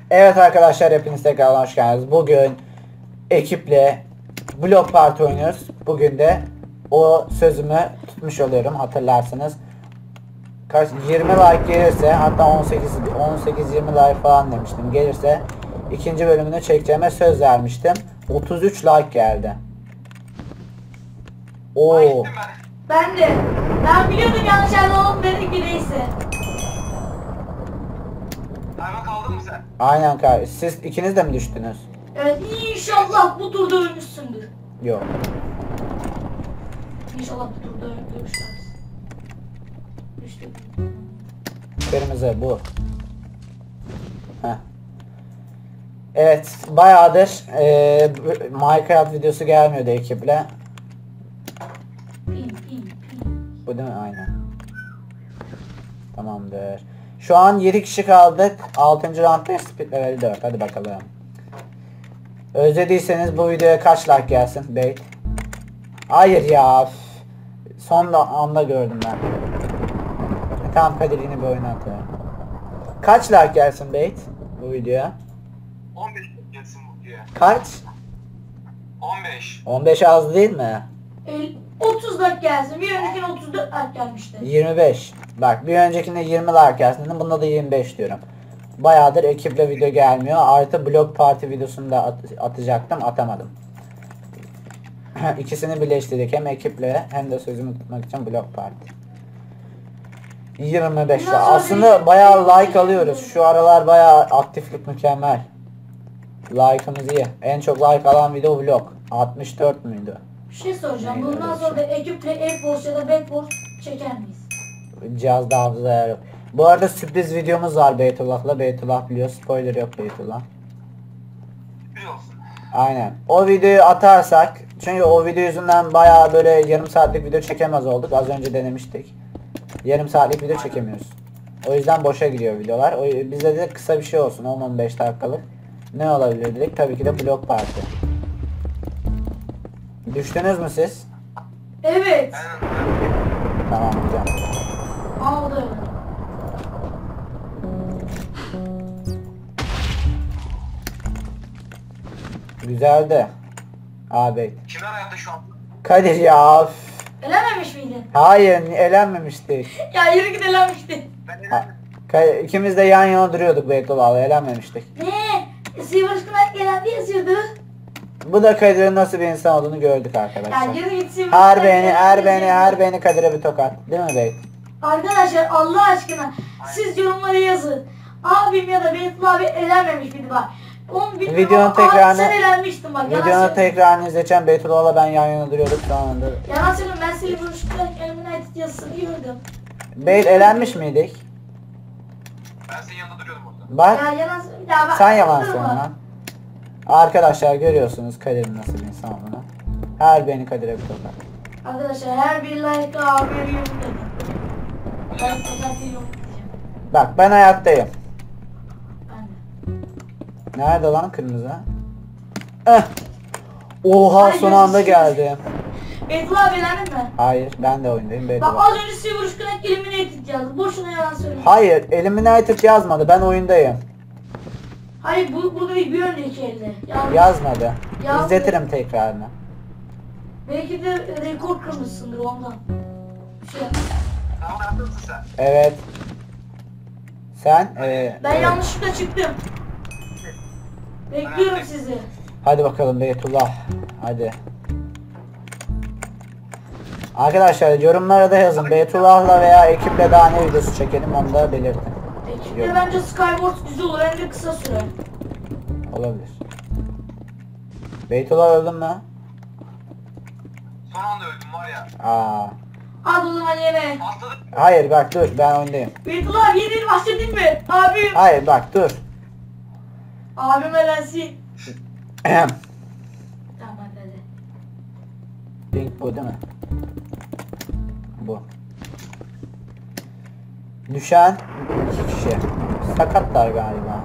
Evet arkadaşlar, hepiniz tekrar hoş geldiniz. Bugün ekiple Block Party oynuyoruz. Bugün de o sözümü tutmuş oluyorum, hatırlarsınız. Kaç 20 like gelirse, hatta 18-20 like falan demiştim. Gelirse ikinci bölümünü çekeceğime söz vermiştim. 33 like geldi. Oo. Ben de. Ben biliyordum yanlış yerde olup dedik ki neyse. Hayvan kaldın mı sen? Aynen kardeş. Siz ikiniz de mi düştünüz? Evet, inşallah bu turda ölmüşsündür. Yok. İnşallah bu turda ölmüşsünüz. Düştüm. Kırmızı bu. Heh. Evet, bayağıdır Minecraft videosu gelmiyordu ekiple. Pin. Bu değil mi? Aynen. Tamamdır. Şu an 7 kişi kaldık. 6. roundda speed level 4. Hadi bakalım. Özlediyseniz bu videoya kaç like gelsin? Bait. Hayır ya. Son anda gördüm ben. Tamam, Kadir yine bir oyun atıyor. Kaç like gelsin Bait bu videoya? 15 gelsin bu diye. Kaç? 15. 15 az değil mi? 30 dakika gelsin. Bir öncekine 34 dakika gelmişti. 25. Bak, bir öncekinde 20 like gelsin dedim. Bunda da 25 diyorum. Bayağıdır ekiple video gelmiyor. Artı Block Party videosunu da atacaktım. Atamadım. İkisini birleştirdik. Hem ekiple hem de sözümü tutmak için Block Party. 25. Aslında bayağı like alıyoruz. Şu aralar bayağı aktiflik mükemmel. Like'ımız iyi. En çok like alan video vlog. 64 müydü? Bir şey soracağım. Bundan sonra da ekiple Airforce ya da Backforce çeker miyiz? Cihazda hafıza ayarı yok. Bu arada sürpriz videomuz var Beytullah'la. Beytullah biliyor. Spoiler yok Beytullah. Biliyorsun. Aynen. O videoyu atarsak, çünkü o video yüzünden bayağı böyle yarım saatlik video çekemez olduk. Az önce denemiştik. Yarım saatlik video çekemiyoruz. O yüzden boşa gidiyor videolar. Bize de kısa bir şey olsun, 10-15 dakikalık. Ne olabilir dedik? Tabii ki de Block Party. Düştünüz mü siz? Evet. Tamam hocam. Aldı. Güzeldi. Abi. Kimler hayatta şu an? Kadir ya. Elememiş miydin? Hayır, elenmemiştik. Ya yürü git elenmişti. Ben İkimiz de yan yana duruyorduk Beytullah'la, elenmemiştik. Ne? Silverstone gelen yazıyordu. Bu da Kadir'in nasıl bir insan olduğunu gördük Ya arkadaşlar. yürü git Silverstone. Her beni Kadir'e bir tokat. Değil mi Beyt? Arkadaşlar Allah aşkına siz yorumlara yazın. Abim ya da Beytullah abi elenmemiş miydi bak. Onu bilmiyorum Videonun ama tekrarını- abi sen elenmiştin bak. Videonun tekrarını izleyeceğim. Beytullah'la ben yan yana duruyorduk şu anda. Yalan söylüyorum, ben Silverstone Eliminated yazısını gördüm. Beyt elenmiş miydik? Ben senin yanında duruyordum orada. Bak, Ya yalan söylüyorum. Ya bak. sen yalan durma. söylüyorsun lan. Arkadaşlar görüyorsunuz Kadir'in nasıl bir insan olduğunu. Her beni Kadir'e bir tokat. Arkadaşlar her bir like abi bir yorum dedim. Ben özellikle yorum diyeceğim. Bak, ben hayattayım. Ben de. Nerede lan kırmızı? Eh. Oha, Ay, son anda gözüküyor. geldi. Beytullah abi elendin mi? Hayır, ben de oyundayım Bak Beytullah. az önce Silverstone Eliminated yazdı. Boşuna yalan söylüyorum. Hayır, Eliminated yazmadı. Ben oyundayım. Hayır bu değil, bir önceki elde. Yani Yazmadı. Yazdı. İzletirim tekrarını. belki de rekor kırmışsındır ondan. Şey, Tamam hayatta mısın sen? Evet. Sen ben evet. yanlışlıkla çıktım. Bekliyorum sizi. Hadi bakalım Beytullah. Hadi. Arkadaşlar yorumlara da yazın. Beytullah'la veya ekiple daha ne videosu çekelim, onu da belirtin. Ekipte bence Skyward güzel olur, hem de kısa süre. Olabilir. Beytullah öldün mü? Son anda öldüm var ya. Aa. Hadi o zaman yine. Atladık. Hayır bak, dur, ben oyundayım. Beytullah abi yeni başladın mı? Abim. Hayır bak, dur. Abim elensin. Ahem. Tamam hadi. Pink bu değil mi? Bu. Düşen 2 kişi. Sakatlar galiba.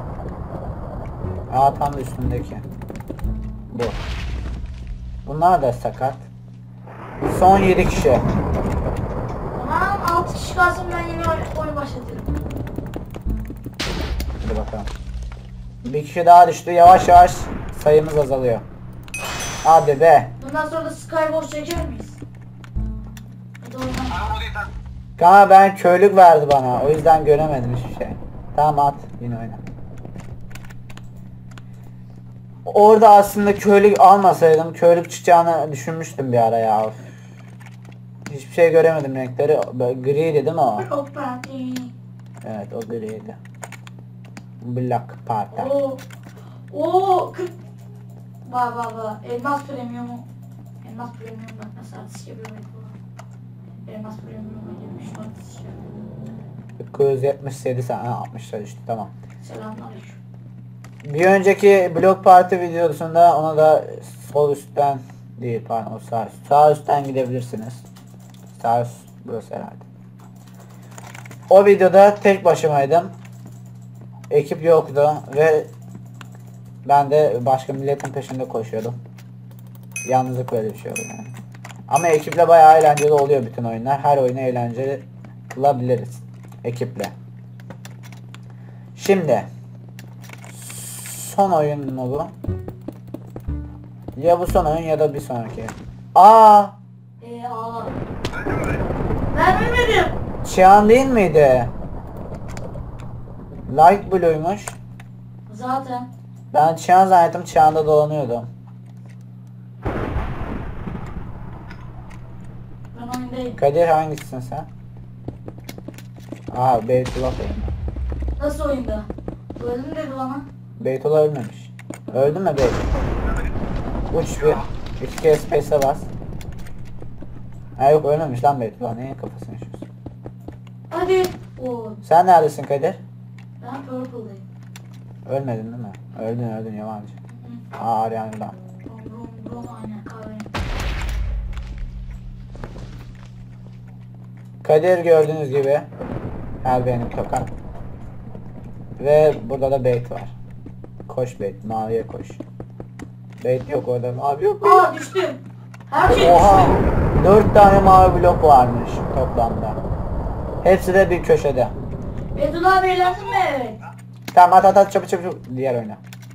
Aa, tam üstündeki. Bu. Bunlar da sakat. Son 7 kişi. Tamam 6 kişi kalsın, ben yeni oyun başlatırım. Hadi bakalım. Bir kişi daha düştü. Yavaş yavaş sayımız azalıyor. Hadi be. Bundan sonra da Skywars çeker miyiz? Hadi oradan. Abi o değil tak. Kanka ben köylük verdi bana. O yüzden göremedim hiçbir şey. Tamam at. Yine oyna. Orada aslında köylük almasaydım köylük çıkacağını düşünmüştüm bir ara ya. Of. Hiçbir şey göremedim renkleri. Böyle griydi değil mi o? Block Party. Evet o griydi. Black Party. Oo 40. Bak. Elmas premiumu. Elmas premium bak nasıl artış yapıyor bu. Elmas premium'a girmiş artış yapıyor. 977 saniye 60'a düştü tamam. Selamünaleyküm. Bir önceki Block Party videosunda ona da sol üstten değil pardon o sağ üst. Sağ üstten gidebilirsiniz. Sağ üst burası herhalde. O videoda tek başımaydım. Ekip yoktu ve ben de başka milletin peşinde koşuyordum. Yalnızlık böyle bir şey oluyor yani. Ama ekiple bayağı eğlenceli oluyor bütün oyunlar. Her oyunu eğlenceli kılabiliriz ekiple. Şimdi son oyun mu bu? Ya bu son oyun ya da bir sonraki. Aa, Ağla. Ben bilmedim. Çiğan değil miydi? Light Blue'ymuş. Zaten. Ben Çiğan zannettim, Çiğan'da dolanıyordum. Ben oyundayım. Kadir hangisisin sen? Aa, Beytullah oyunda. Nasıl oyunda? Öldüm dedi bana. Beytullah ölmemiş. Öldü mü Beyt? Uç bir. İki kere space'e bas. Ha yok ölmemiş lan Beytullah. Neyin kafasını yaşıyorsun? Hadi. Oo. Sen neredesin Kadir? Ben purple'dayım. Ölmedin değil mi? Öldün yabancı. Aa Ariana'dan. Rum aynen kahve. Kadir gördüğünüz gibi her benim tokat. Ve burada da bait var. Koş bait, maviye koş. Bait yok orada, mavi yok. Aa düştüm. Her şey Oha! düştü. 4 tane mavi blok varmış toplamda. Hepsi de bir köşede. Bedullah abi eğlendin mi? Evet. Tamam at çabuk diğer oyna.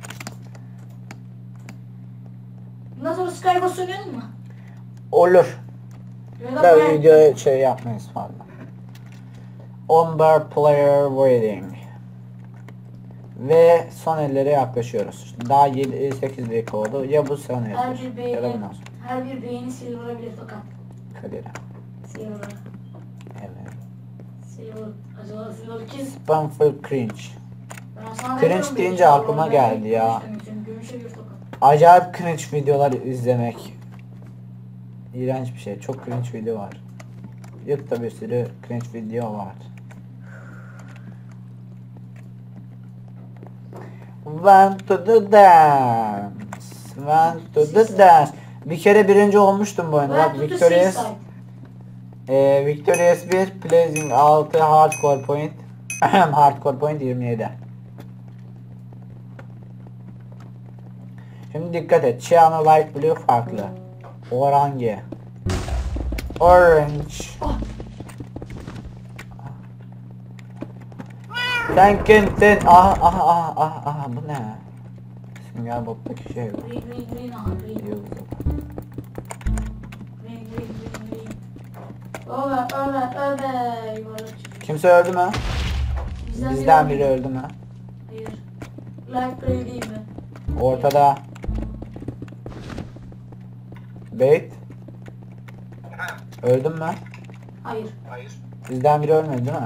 Bundan sonra Skywars oynayalım mı? Olur. Ya da Da ben- videoya şey yapmayız fazla. Umber player waiting. Ve son ellere yaklaşıyoruz. Daha 7-8 dakika oldu. Ya bu son Her bir eldir ya da beğeni, bundan sonra. her bir beğeni silver'abilir fakat. Kadir. Silver. Evet. Silver. Acaba silver kim? Spam full cringe. Ben sana Cringe demiyorum, deyince silver aklıma olarak geldi ya. gümüşlemişim, Gümüşe bir tokat. Acayip cringe videolar izlemek. İğrenç bir şey. Çok cringe video var. YouTube'da bir sürü cringe video var. Went to the dance. Went to the dance. Bir kere birinci olmuştum bu oyunda. Bak Ben tuttu Victorious. Seaside. Victorious 1, Blazing 6, Hardcore Point. Hardcore Point 27. Şimdi dikkat et. Cyan Light Blue farklı. Orange. Orange. Oh. Sen kimsin? Ah bu ne? Sünger Bob'taki şey bu. Green, aha green. Yok. Green. Öbe. Yuvarlak çocuk. Kimse öldü mü? Bizden biri öldü mü? Hayır. Light grey değil mi? Ortada. Bait. Efendim? Öldün mü? Hayır. Hayır. Bizden biri ölmedi değil mi?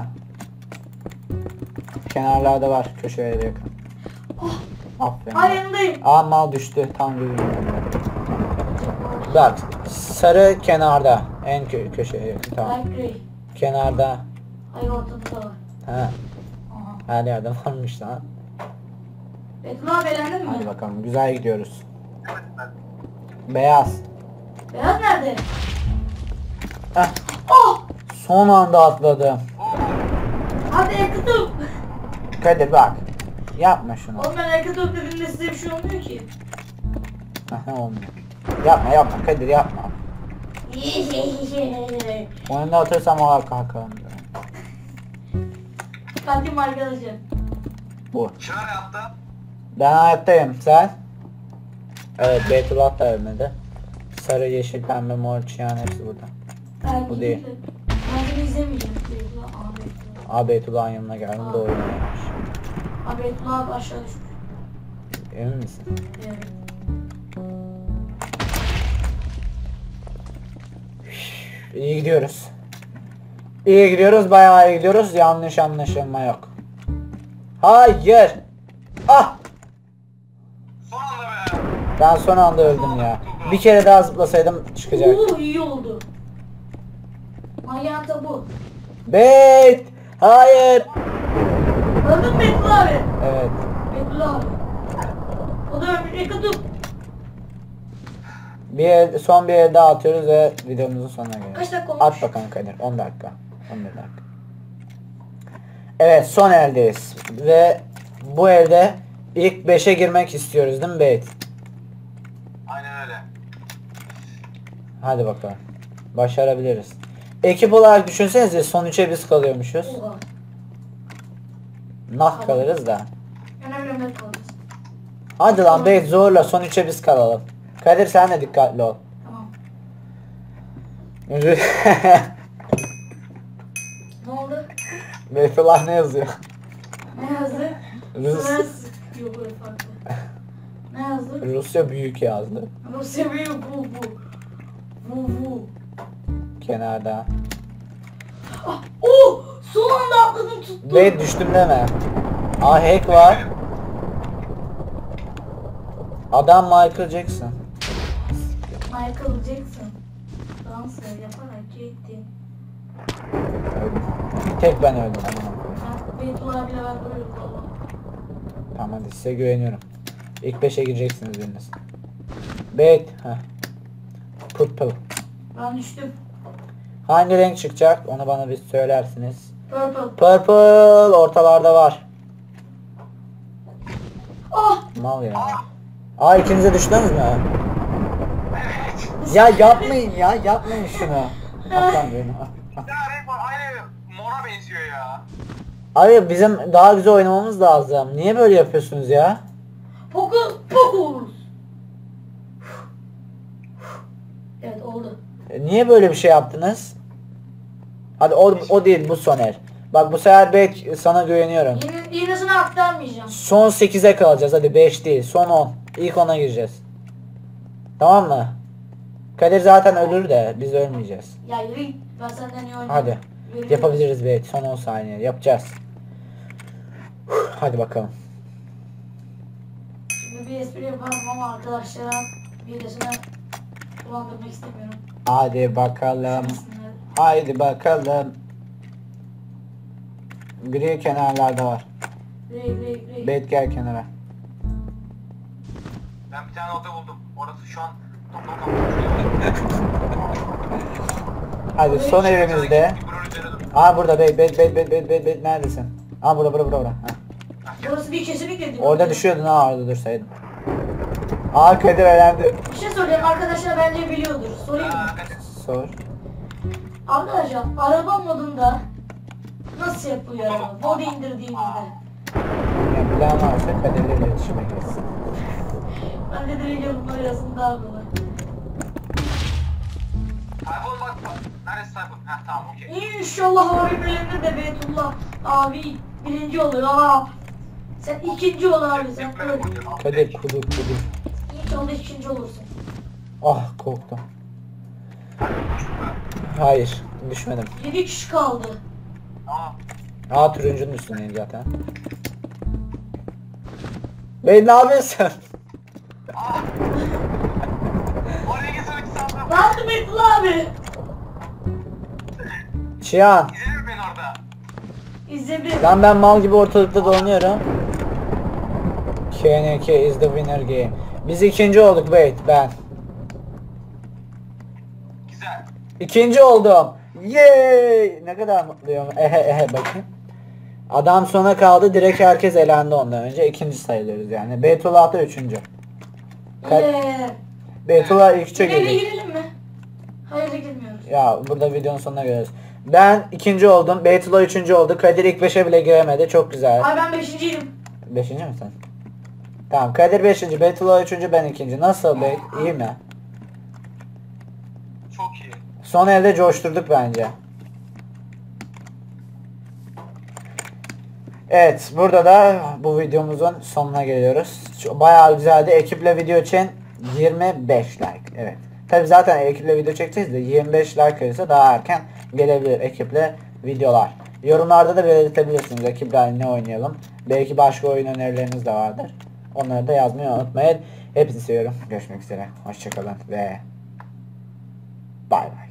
Kenarlarda var, köşelere yakın. Oh. Aferin. Ay yanındayım. Aa mal düştü tam gözümün önünde. Bak sarı kenarda en köşeye yakın tamam. Light grey. Kenarda. Hayır ortada da var. He Aha. her yerde varmış lan. Bedullah abi eğlendin mi? Hadi bakalım güzel gidiyoruz. Evet ben. Beyaz. Beyaz nerede? Heh, Oh! son anda atladım. Hadi yakıtım. Kadir bak. Yapma şunu. Oğlum ben yakıtım dediğimde size bir şey olmuyor ki. Olmuyor. Yapma Kadir yapma. Oyunda otursam o kalkalım. Kalktım arkadaşlar. Bu. Şöyle yaptı. Ben hayattayım. Sen? Evet, Beytullah da ölmedi. Sarı, yeşil, pembe, mor, çiyan hepsi burada. Belki Bu değil. Ben seni izlemeyeceğim. Beytullah abi. Aa, Beytullah'ın yanına geldim. Doğru oynamış. Abi Beytullah abi aşağı düşmüş. Emin misin? Evet. İyi gidiyoruz. İyi gidiyoruz, bayağı iyi gidiyoruz. Yanlış anlaşılma yok. Hayır. Ah! Son anda be. Ben son anda öldüm ya. Bir kere daha zıplasaydım çıkacak. İyi oldu. Manyanta bu. Beyt! Hayır! Öldün mü Beytullah abi? Evet. Beytullah abi. O da ömrüne kadar. Son bir el daha atıyoruz ve videomuzun sonuna geliyoruz. Kaç dakika olmuş? At bakalım Kadir. 10 dakika. 11 dakika. Evet, son eldeyiz. Ve bu elde ilk 5'e girmek istiyoruz değil mi Beyt? Aynen öyle. Hadi bakalım. Başarabiliriz. Ekip olarak düşünsenize son 3'e biz kalıyormuşuz. Oha. Nah kalırız da. Önemli önemli kalırız. Hadi lan Beyt zorla son 3'e biz kalalım. Kadir sen de dikkatli ol. Tamam. Ne oldu? Beytullah ne yazıyor? Ne yazdı? Rus. Yok öyle farklı. Ne yazdı? Rusya büyük yazdı. Rusya büyük bu. Bu. Kenarda. Ah, oh! Son anda atladım tuttum. Beyt düştüm deme. Aa, hack var. Adam Michael Jackson. Michael Jackson. Dans yaparak gitti. Bir tek ben öldüm. Ben Beytullah abiyle beraber öldüm valla. Tamam, hadi size güveniyorum. İlk 5'e gireceksiniz biriniz. Beyt. Heh. Purple. Ben düştüm. Hangi renk çıkacak? Onu bana bir söylersiniz. Purple. Purple ortalarda var. Ah! Mal ya. Aa, ikiniz de düştünüz mü? Ya yapmayın ya, yapmayın şunu. Atlan beni. Ya Redfall aynı mora benziyor ya. Abi bizim daha güzel oynamamız lazım. Niye böyle yapıyorsunuz ya? Pokus. Evet oldu. Niye böyle bir şey yaptınız? Hadi o değil, bu son el. Bak bu sefer Beyt sana güveniyorum. Yine sana aktarmayacağım. Son 8'e kalacağız, hadi 5 değil, son 10. İlk 10'a gireceğiz. Tamam mı? Kadir zaten ölür de biz ölmeyeceğiz. Ya yürü git. Ben senden iyi oynarım. Hadi. Yürü. Yapabiliriz Beyt, son 10 saniye yapacağız. Hadi bakalım. Şimdi bir espri yaparım ama arkadaşlara midesine bulandırmak istemiyorum. Hadi bakalım. Düşünsünler. Haydi bakalım. Gri kenarlarda var. Rey. Beyt gel kenara. Ben bir tane oda buldum. Orası şu an toplam Hadi son evimizde. Aa, burada Beyt neredesin? Aa, burada. Ha. Burası bir kesinlikle değil. Orada düşüyordun, ha orada dursaydın. Aa, Kadir elendi. Bir şey söyleyeyim, arkadaşlar bence biliyordur. Sorayım mı? Sor. Arkadaşlar araba modunda nasıl yapılıyor araba? Mod indirdiğinizde. Ya bilen varsa Kadir'le iletişime geçsin. Ben de direkt yorumlara yazın daha kolay. Tayfun bak. Neresi Tayfun? Heh tamam okey. İnşallah abi bölümde de Beytullah abi birinci olur ha. Sen ikinci ol abi sen öl. Kadir kudur. İnşallah ikinci olursun. Ah, korktum. Hayır, düşmedim. 7 kişi kaldı. Tamam. Aa, turuncunun üstündeyim zaten. Bey ne yapıyorsun? Oraya gitmek sandım. Ne yaptı Beytullah abi? Çiyan. İzledin mi beni orada? İzledim. Lan ben mal gibi ortalıkta dolanıyorum. KNK is the winner game. Biz ikinci olduk Beyt, ben. Güzel. İkinci oldum. Yay! Ne kadar mutluyum. Bakayım. Adam sona kaldı. Direkt herkes elendi ondan önce. İkinci sayılıyoruz yani. Beytullah da üçüncü. Beytullah ilk üçe Finale girdi. girelim mi? Hayır girmiyoruz. Ya burada videonun sonuna görüyoruz. Ben ikinci oldum. Beytullah üçüncü oldu. Kadir ilk 5'e bile giremedi. Çok güzel. Ay ben beşinciydim. Beşinci mi sen? Tamam, Kadir 5. Beytullah 3. ben 2. Nasıl Beyt? İyi mi? Çok iyi. Son elde coşturduk bence. Evet, burada da bu videomuzun sonuna geliyoruz. Bayağı güzeldi. Ekiple video için 25 like. Evet. Tabi zaten ekiple video çekeceğiz de 25 like gelirse daha erken gelebilir ekiple videolar. Yorumlarda da belirtebilirsiniz ekiple ne oynayalım. Belki başka oyun önerileriniz de vardır. Onları da yazmayı unutmayın. Hepinizi seviyorum. Görüşmek üzere. Hoşçakalın ve bay bay.